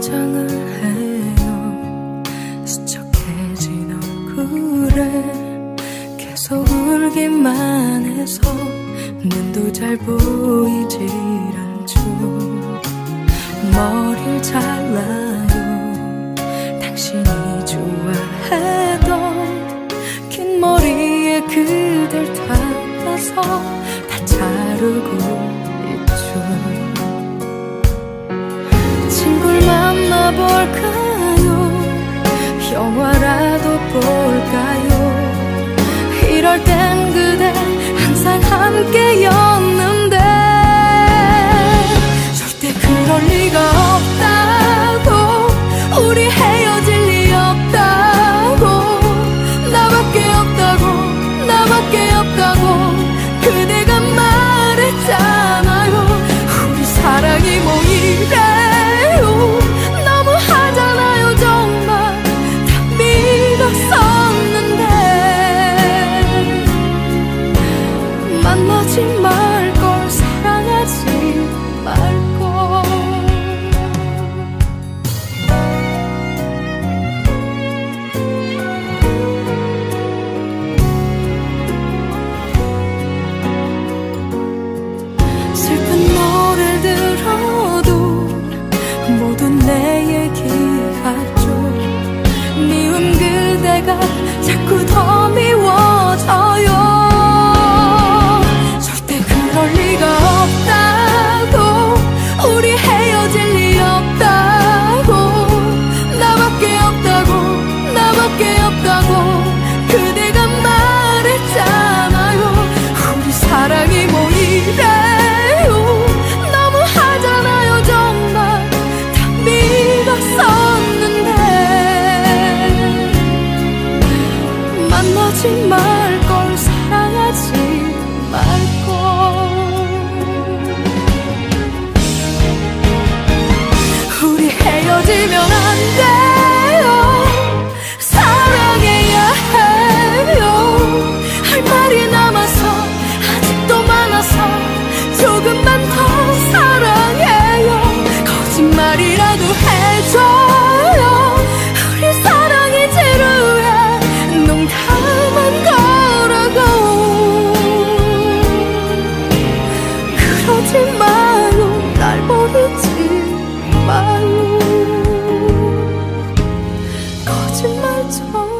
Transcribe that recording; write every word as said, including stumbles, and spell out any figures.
화장을 해요. 수척해진 얼굴에 계속 울기만 해서 눈도 잘 보이질 않죠. 머리를 잘라요. 당신이 좋아했던 긴 머리에 그댈 담아서 다 자르고 있죠. 친구를 만나볼까요? 영화라도 볼까요? 이럴 땐 그대 항상 함께였는데 절대 그럴 리가 없다고, 우리 헤어질 리 없다고, 나밖에 없다고, 나밖에 없다고 그대가 말했잖아요. 우리 사랑이 뭐 이래요. 너무하잖아요. 정말 다 믿었었는데 만나지 말걸, 사랑하지 말걸. 슬픈 노래 들어도 모두 내 얘기 같죠. 미운 그대가 자꾸 더 미워져요. 그럴 리가 없다고, 우리 헤어질 리 없다고, 나밖에 없다고, 나밖에 없다고 그대가 말했잖아요. 우리 사랑이 뭐 이래요. 너무하잖아요. 정말 다 믿었었는데 만나지 말걸, 사랑하지 말걸. 우리 헤어지면 안 돼요. 사랑해야 해요. 할 말이 남아서 아직도 많아서 조금만 더 사랑해요. 거짓말이라도 해줘요. 우리 사랑이 지루해 농담한 거라고. 그러지 마요. 날 버리지 마요. 거짓말처럼